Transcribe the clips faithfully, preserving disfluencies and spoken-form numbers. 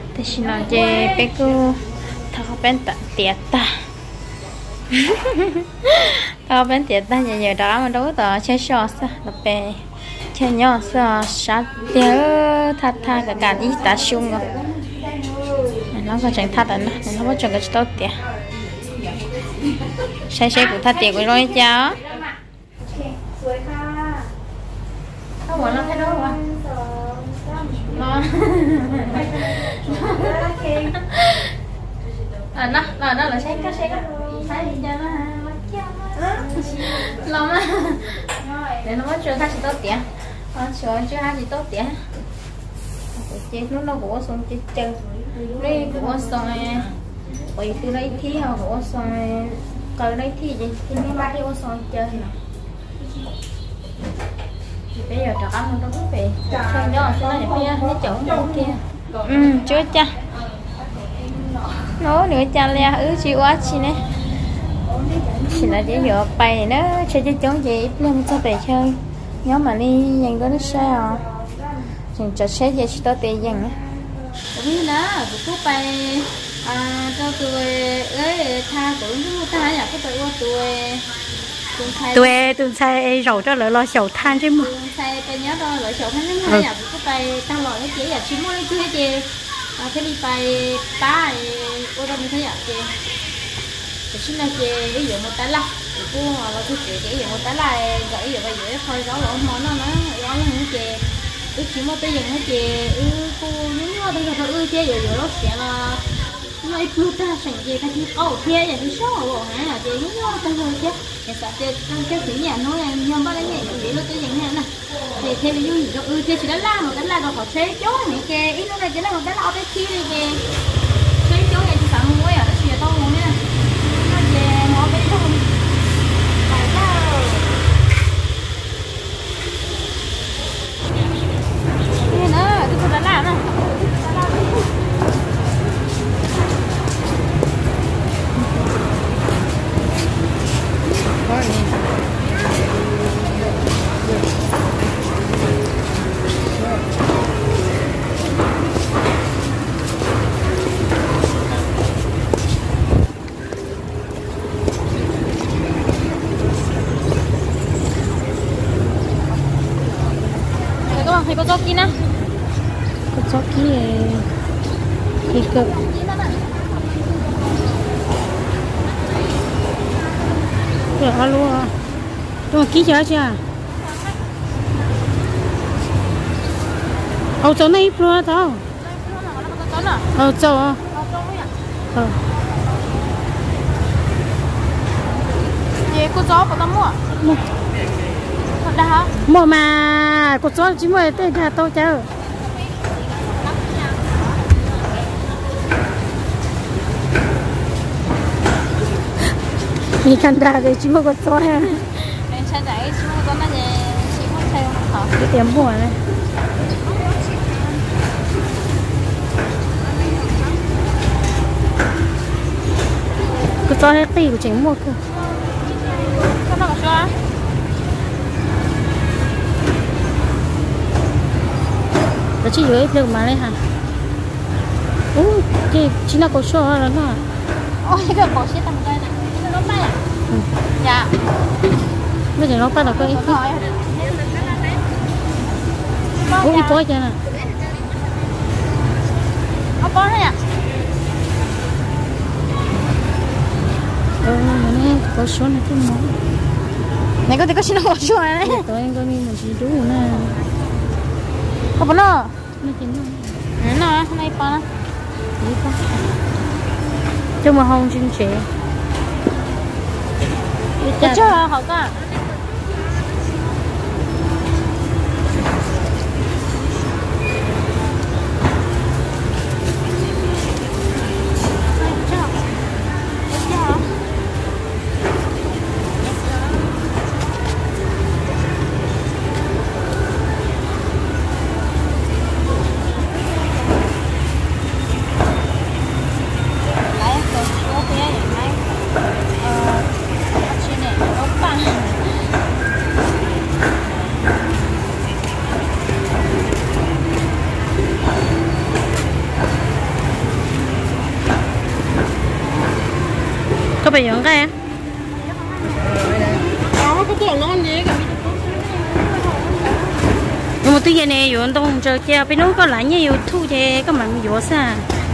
thế xin nói về bé cô thằng bên tận tiệt ta thằng bên tiệt ta giờ giờ đó mà đâu có chơi trò sao là bé chơi nhỏ sao sát tiêu thật thật cả cả đi ta sung rồi nó có chẳng thật anh nó có chẳng cái tốt tiệt sai sai của thật tiệt của rồi cháu không muốn nó thay đổi quá nó à nó nó nó là xem cái xem cái phải đi cho nó lòng á để nó mới chưa khai gì tốt tiền nó chưa chưa khai gì tốt tiền chết lúc nó của xong chết chân đây của xong bởi từ đây thi họ của xong từ đây thi gì thì mấy ba đi của xong chơi nè bây giờ trò ăn nó có về chơi nhỏ cho nó nhập cái chỗ kia ừ chưa cha nó nữa cha lea ứ chịu quá chi nè chỉ là để dựa bày nó chơi chơi chống gì lên cho bày chơi nhóm mà đi dành có nó sao chừng cho xét về cho tiền dành á biết đó cứ bày à cho tôi ấy tha của chúng ta nhà cái tuổi qua tuổi tụi tụi xài rầu cho lỡ lo sầu than chứ mà xàiไปnhớ đó lỡ sầu than chứ mà nhà cứ bày tăng lòi cái chỉ là chỉ mua cái chứ gì à thế đi bày ba ô đâu như thế ạ chị thì xin là chị ví dụ một tái la thì cô là cô chị ví dụ một tái la gãy giờ bây giờ thôi đó lỗ món nó nó nó như chị ư chỉ mua tới giờ nó chị ư cô những nó bây giờ thôi ư chị rồi rồi nó sẽ là nó ít luôn ta sành chị ta chỉ ô thế giờ nó xấu rồi hả là chị những nó ta rồi chứ thì sao chị trong cái thử nhà nó là nhom bao nhiêu chị nó tới giờ này nè thì thêm ví dụ như cho ư chị chỉ đánh la một đánh la rồi họ xé chó này kia ít nó này chỉ là một đánh la ở đây kia đi về xé chó này chị sợ mua à nó xìa to luôn nè nó bên trong phải đâu đi nữa tôi đã làm rồi hay có jockey nè có jockey thì cực được luôn à tôi ký chưa chưa Âu Châu này luôn tao Âu Châu à ờ gì cô chó của tao mua mua thật đã hả mua mà cô chó chỉ mua tên nhà tôi chơi mi căn ra để chỉ mua cô chó ha em sẽ đẩy chỉ mua con này chỉ mua theo hả cái tiền mua này cô chó hết tỷ của chính mua cơ con nào cho nó chỉ dưới được mà đấy hả? Ủa, thì chỉ là có số rồi đó. Ôi, cái cổ xí tầm đây này, nó nó bay à? Ừ. Dạ. Bây giờ nó bắt đầu có ít. Ủa, ít bói chưa nè? Nó bói đấy à? Ừ, này có số này cái món. Này có thể có số nó có số này đấy. Tôi có mi một chỉ đủ nè. Có bao nhiêu? Nó chỉ nó. Nó nào? Này bao nhiêu? Đi con. Chứ mà không chuyên chế. Cái chưa hả cả? phải giống cái nó có tổ nó gì cả nhưng mà tuy nhiên này dùng đông chờ kia bên nó có lại nhiều thu thế các bạn dùng sao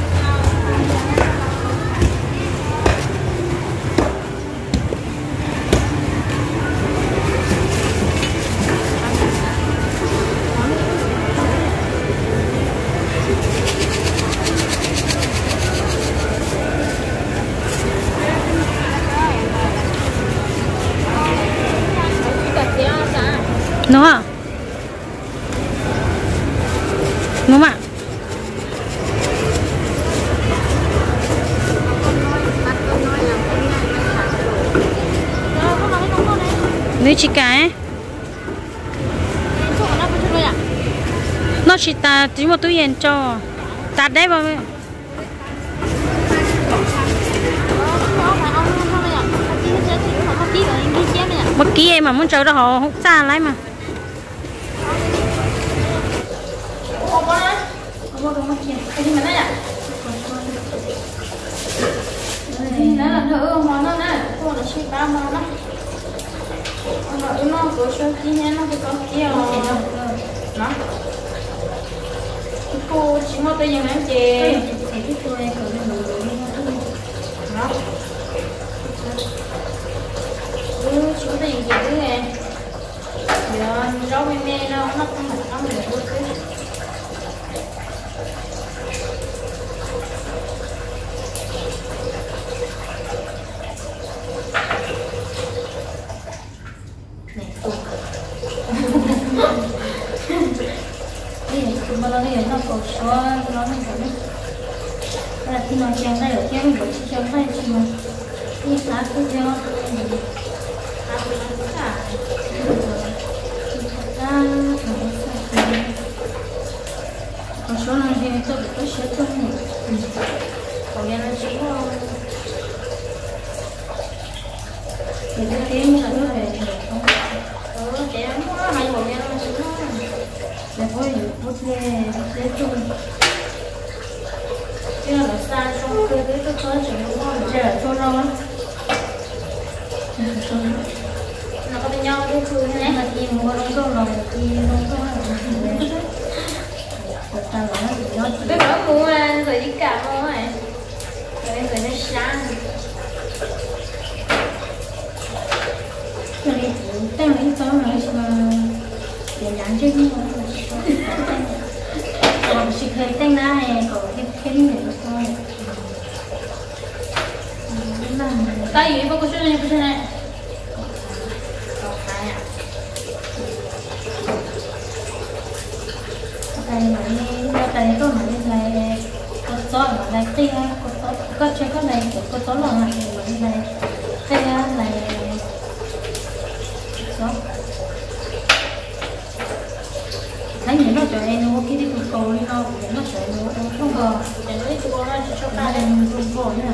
nó à nó mà nếu chỉ cái nó chỉ ta chỉ một túi tiền cho ta đấy bao nhiêu một ký em mà muốn chơi đó họ hút xa lấy mà nó là thử không món đó nè cô là suy ba món đó nó nó có số chi nhé nó có kia nó cô chỉ mua tay dùng em chè nó ừ chỉ có tay dùng chè thứ này giờ rau mê mê nó nó không phải nó mình mua cái mà nó này nó có số nó này cũng là khi nó chèn đây ở kia mình chỉ cho tay chỉ mà đi sát cái cho ra có số này thì tôi có sẽ cho mình còn nhà nó chỉ có thì cái tiếng là nó về không ờ trẻ nó hay còn nhà nó chỉ nó để có nhiều bút lê để chung chứ là xa trong cơ đấy tôi có chỉ nó ngon để ở chỗ đâu á nó có bên nhau đi chơi này mà đi mua đông đông lòng đi đông đông lòng ta nói nó biết nó mua rồi đi cả thôi rồi rồi nó sáng rồi tên lấy tao nói mà để dán chứ không còn chỉ thấy tên này có cái cái này thôi tay gì bao nhiêu này cái này đây mà đây có mà đây này có gió mà đây tia có gió có chơi cái này có gió là này mà đây này tia này gió thấy những nó trời nó cái đi cùng cầu đi nó nó trời nó không có để nó đi cùng cầu nó cho ta đem cùng cầu nữa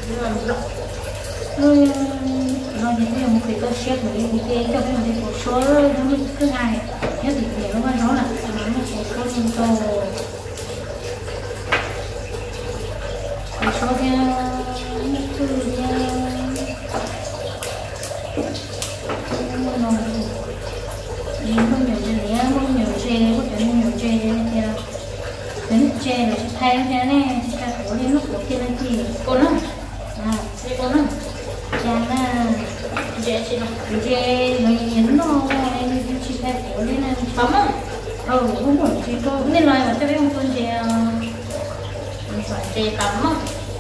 nó nó như thế một cái cái xếp mà đi cái cho cái một cái số nó cứ hai nếu thì nhiều nó nó là nó một số cùng cầu số kia cứ không nhiều gì á, không nhiều chè, có chuyện không nhiều chè thì là đến chè là sẽ thay thế này, sẽ có đến lúc kia là gì? Cô nó, à, sẽ cô nó, chè là chè chị nó, chè nó nhấn nó, em chỉ thay có đến là bấm không? Ừ, không phải chỉ cô, nên nói mà cho biết không con chè, phải chè bấm không?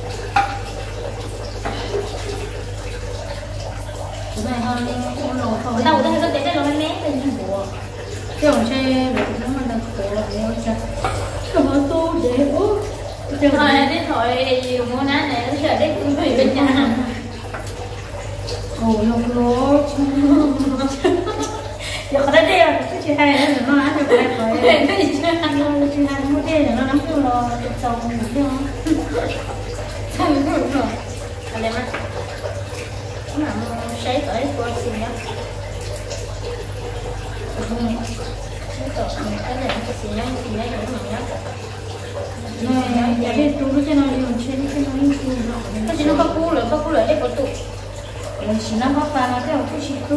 Này hơn con lồ thôi. Đâu đây có cái đây là mấy mét đây như bộ. Cái ông chơi được nó mà được cổ là đeo cho. Không có tu để ú. Thôi cái thôi gì mua ná này nó sợ đấy cũng phải bên nhà. Ồ lông lố. Giờ có đây là cái chị hay nó nó ăn được phải phải. Cái gì chứ ăn nó chị hay mua đây là nó nắm tiêu lò sầu không được không? Sao mình không được rồi. Anh em á. Nó làm sấy tới cô xin nhá. Cái này cái gì nhá, gì nhá cũng mà nhá. Này, cái tu nó cho nó dùng trên cái nó như thế nào. Cái gì nó có cú rồi, có cú rồi đấy có tu. rồi chỉ năm bắp vào nó theo chút chỉ cứ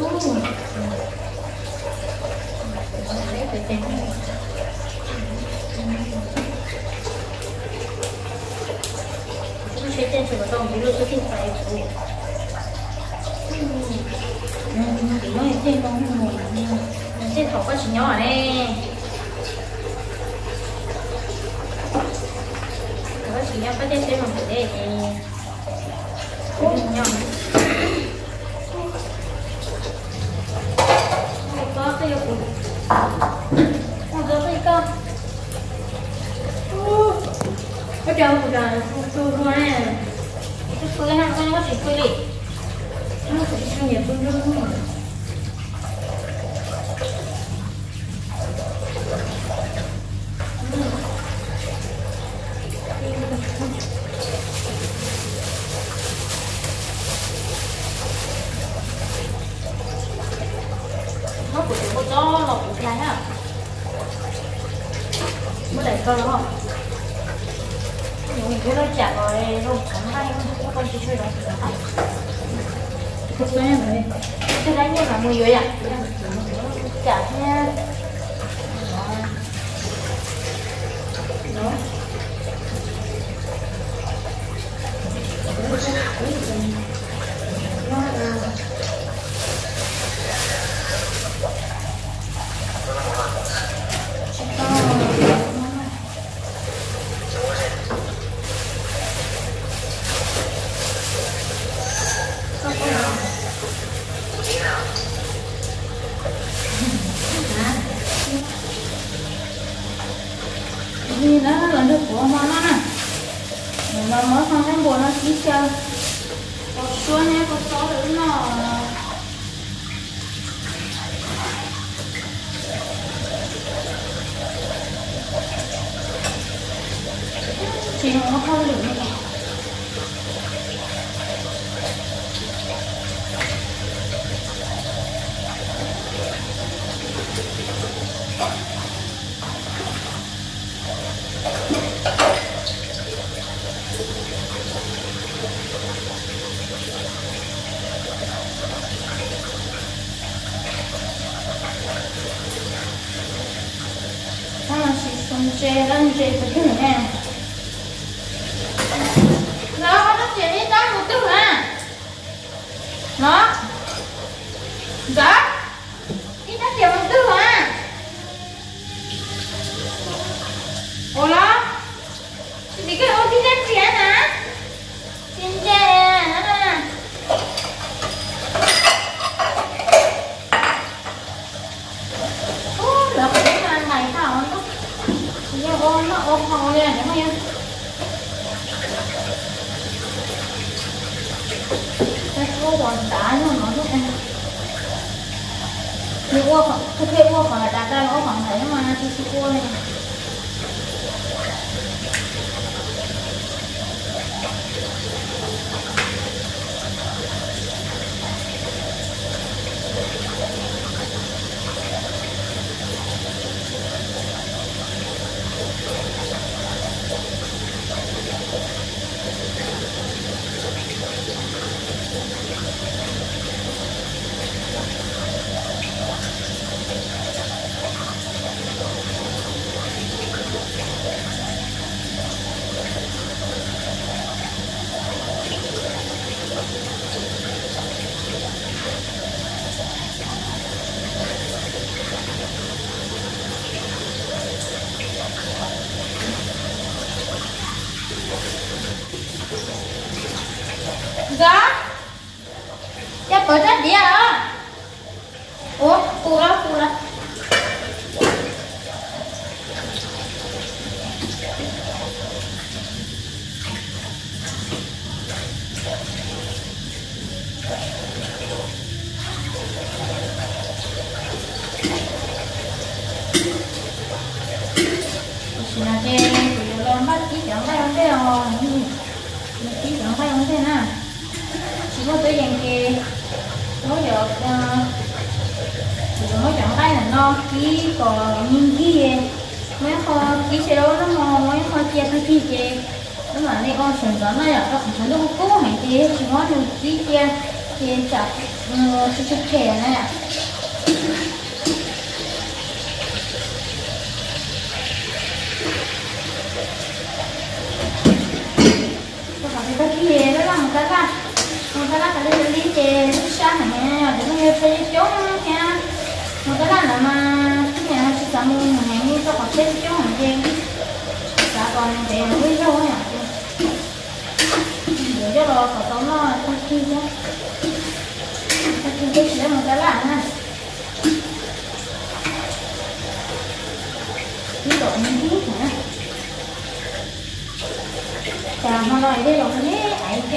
学电子活动，一路是定在服务。嗯，點解要聽講喎？即係頭骨前有人咧，頭骨前有不啲水問題咧嘅，好前有。我覺得要補，我覺得要高。我叫我叫做说呢，就说的还是我去推的，我自己想也不中。nó của chúng tôi cho lọc của này ha, mới đẩy cơ đúng không? Mình cứ nói chặt rồi luôn, cảm thấy các con chỉ chơi đó thì phải. Thực sự em rồi, tôi đánh như là mười rồi ạ. Chặt nha. Đó. Vì nó là được của nó nè, mà mới không thấy buồn nó chỉ chơi, có xuân hay có gió nữa nó chỉ nó không được nữa. Chè lên chè phải cái này nè. Nó nó chè đi tao một chút à. Nó. Dạ. Đi tao chè một chút à. Ủa đó. Thì cái ô đi lên chè hả? Xin chè à. Ô, được cái mà này sao nó ôm nó ôm hầu lên đúng không em? Đây có còn đá nhưng mà nó rất ăn. Như qua khoảng, thực hiện qua khoảng là đá ra nó khoảng thấy mà chi chi qua này. Dạ. Chắc bởi rất đi à. Ủa, phụ đó, phụ đó. Chỉ là cái tụi con bắt chỉ chẳng phải không thế rồi. Chỉ chẳng phải không thế nào. Chỉ có tới dàn kề nó giờ nó chọn tay là no ký còn nhìn ký mấy kho ký xe đó nó mò mấy kho chia cái ký chè nó mà này con sườn đó nó là nó cũng nó cố hành ký chỉ có được ký chè kia chặt chút chút chè này ạ. Cái kia nó là một cái là một cái là cái đây lý chè lúc sáng này nè, để nó nghe thấy chốn nha. Một cái là mà cái nhà chị sản mua hàng như có thể thấy chốn hàng chè. Dạ còn để nó quý rau nhỉ. Để cho nó có tóm nó không chi nhá. Cái kia chỉ là một cái là nè. Cái độ như thế hả? Chà mà nói đây là cái ấy kệ.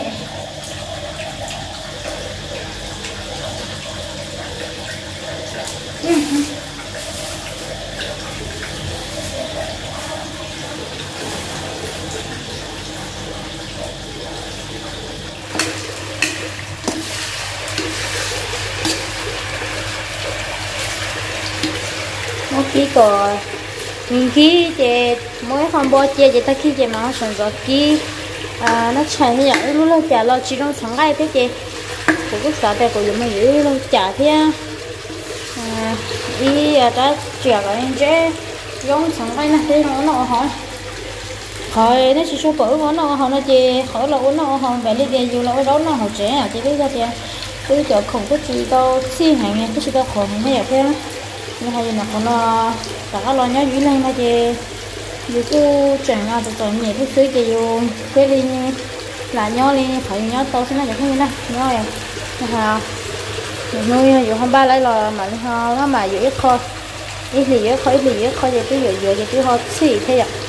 Một ký cò mình ký chị mỗi hôm bao chị chị ta ký chị mà sản xuất ký à nó chạy như vậy lúc lúc trả lo chỉ trong sáng ngày thế chị của quốc xã đây của chúng mình giữ lúc trả thế à đi ở đó trả cái chế giống sáng ngày này thế nó nó hỏi hỏi nó chỉ số bự nó nó hỏi nó chị hỏi là nó hỏi về đi về dù là đó nó hỏi trẻ à chị biết ra chị cứ chờ không có gì đâu xi hàng cái gì đâu còn mấy vậy thế nhưng hay là còn nó cả lo nhớ dưới lên mà chị dù cứ chẳng là từ từ nhẹ cái suy chị dù cái đi là nhớ đi phải nhớ to thế này không như này nhớ rồi hả nuôi dù hôm ba lấy là mà nó mà giữ ít thôi ít thì ít thôi ít thì ít thôi vậy cứ dựa dựa vậy cứ họ xì thế ạ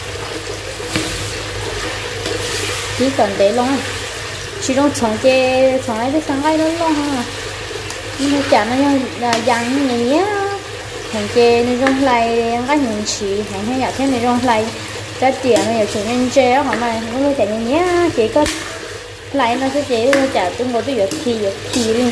chỉ cần để luôn chỉ trong chồng chê chồng ấy cái sáng ấy lớn luôn ha nhưng mà chả nó là dặn như nhé hàng chê nên trong lại cái hình chỉ hàng hay là thế này trong lại cái tiền này chủ nhân chê đó họ mà nó nuôi chả như nhé chỉ có lại nó sẽ chế nuôi chả tôi ngồi tôi dựa thì dựa thì đi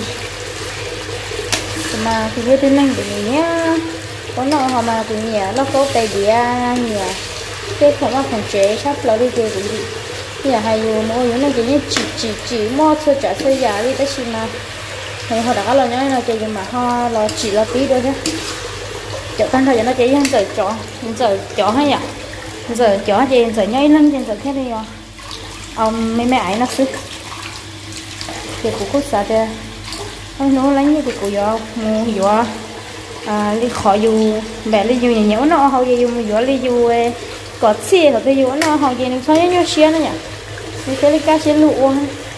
mà thì với tên mình thì nhé có nó họ mà từ nhà nó có tay gì à nhà cái không có phần chế sắp lâu đi chơi gì nhà hay dù mỗi người nó chỉ như chỉ chỉ chỉ mua thôi trả xây nhà đi tới xin mà thì họ đã là nhớ là chơi mà họ là chỉ là tí thôi chứ chợ tan thời nó chỉ ăn giờ chó giờ chó hay à giờ chó gì giờ nhảy lên trên giờ thế đi à ông mấy mẹ ấy nó sức thì cũng có sao chứ ông nó lấy như thì cũng vô mua vô à đi khỏi dù mẹ đi dù nhà nhớ nó họ gì dù vô đi dù có xe hoặc cái dù nó họ gì nó sao nhớ xe nữa nhỉ đi cái đi cá xe lụa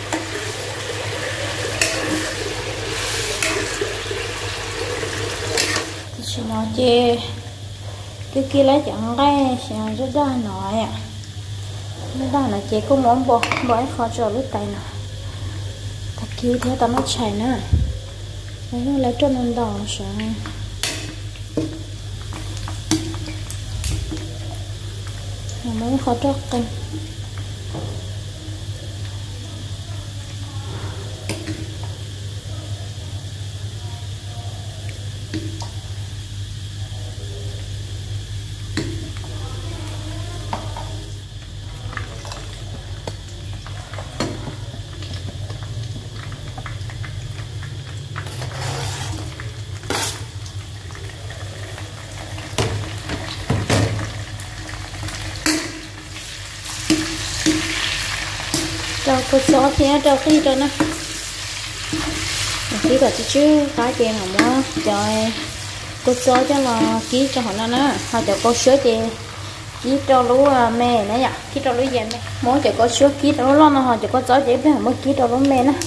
chỉ nói chê cái kia lấy chẳng cái sẽ rất đa nói à rất đa là chê có món bò bò khó cho lúc tay nào thật kia thế tao nó chảy nữa lấy nó lấy cho nên đỏ sợ mới khó cho canh cho cô xóa phía cho khi cho nó ký vào chứ cá chê nào mà cho cô xóa cho là ký cho họ nó nữa họ cho cô sữa chê ký cho lú mẹ nữa nhỉ ký cho lú gì mẹ muốn cho cô sữa ký cho lú lo nó họ cho cô xóa chê phải mới ký cho lú mẹ nữa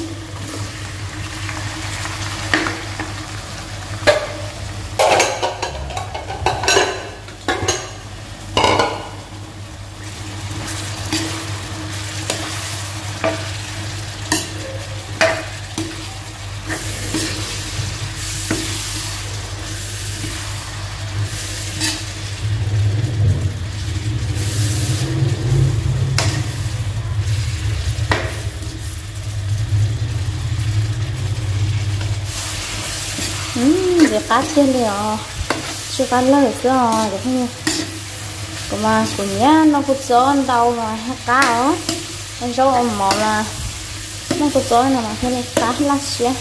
để cá trên đây à chưa cá lớn rồi được không còn mà của nhá nó cũng gió ăn đâu mà cá ó ăn rau ăn mỏ là nó có gió nào mà thế này cá lát xé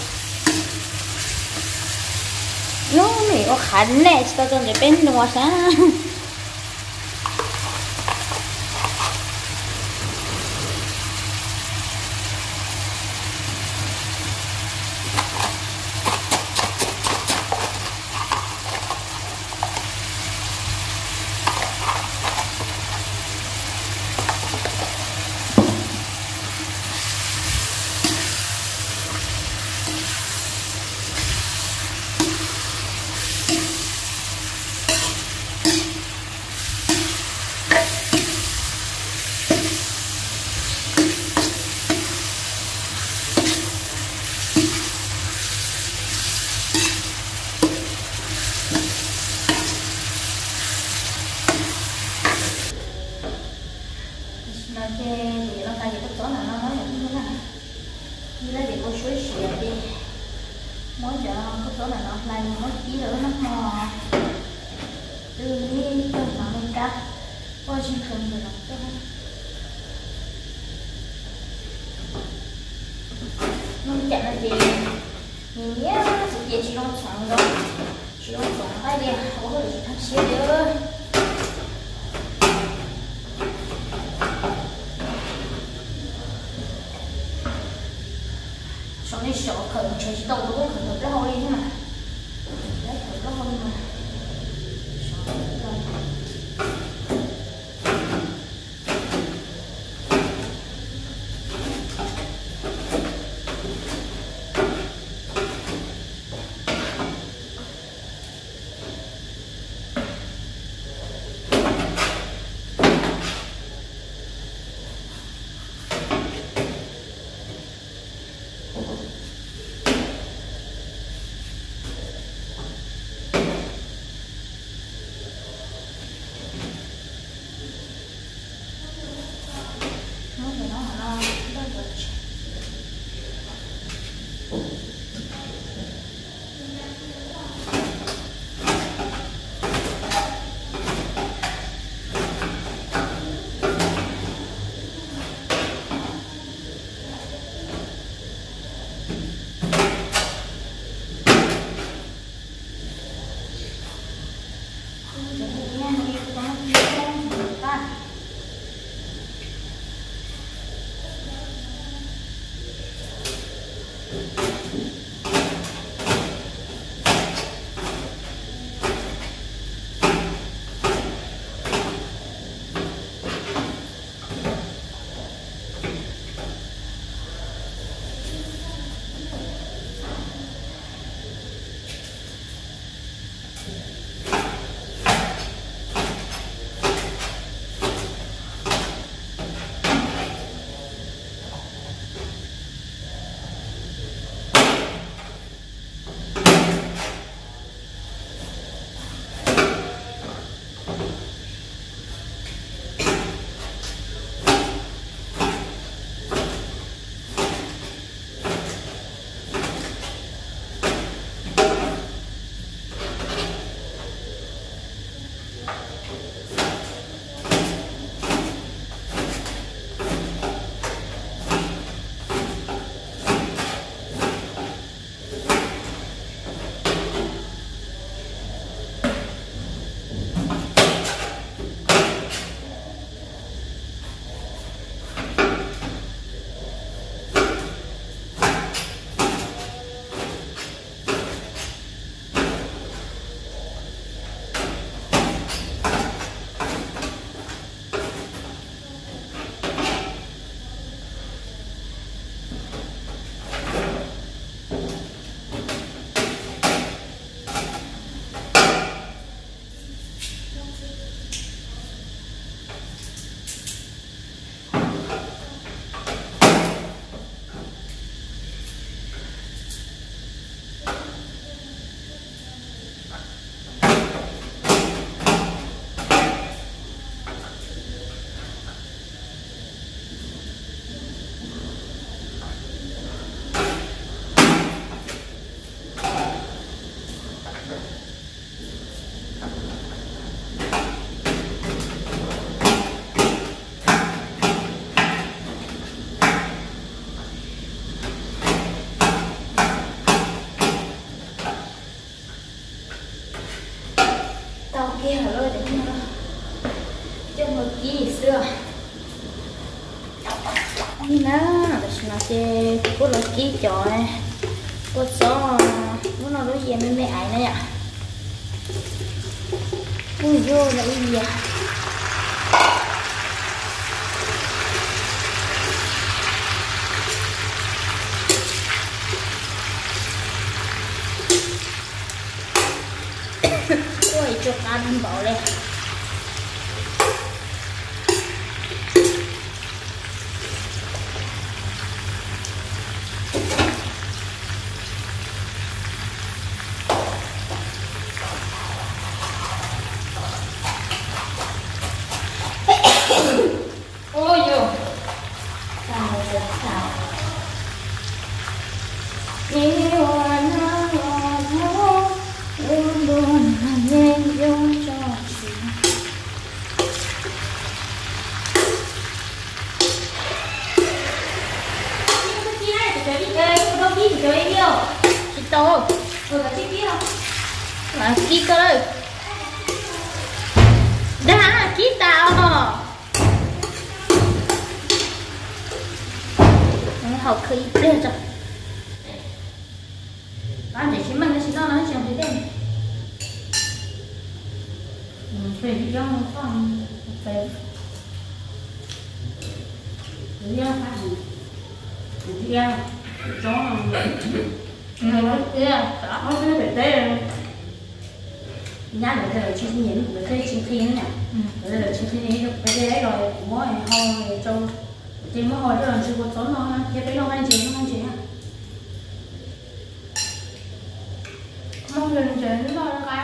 nó này có khánh này sao cho để bên ngoài sáng nó chê thì nó khai gì tất cả là nó nói là như thế này như là để có suối xịa đi mỗi giờ có số là nó lại mỗi tí nữa nó mò từ đi từ nó lên cá qua trên thường rồi nó cho nó chẳng là gì nhìn nhé chỉ chỉ nó chọn đâu chỉ nó chọn hai đi không có gì thắt xíu nữa那小可能全是豆腐，可能不好哩嘛，来可不好哩嘛，小 nó nó sẽ có lối kỹ cho này có số nó đối diện với mẹ ấy này ạ. Ui vô là gì à? Ôi cho cá đâm bỏ lên. Ôi dồi sao rồi sao yêu anh nó luôn luôn nghe vô cho chị cái kia này thì chơi đi chơi đâu đi thì chơi đi đâu chị tô rồi là chị kia đâu là kia cơ đây đã kia tao học khí lên rồi bạn để xin mình nó xin nó nói chuyện thế này phải đi ra một phòng phải đi ra phải đi ra chó người nói thế à đó thế phải thế nhá để đây là chi phí nhỉ để cái chi phí nữa nhỉ đây là chi phí được cái đấy rồi mỗi hồi trong chị mới hồi đó là chị có trốn nó kia cái nó anh chị nó anh chị ha mong đừng chơi nó nó cái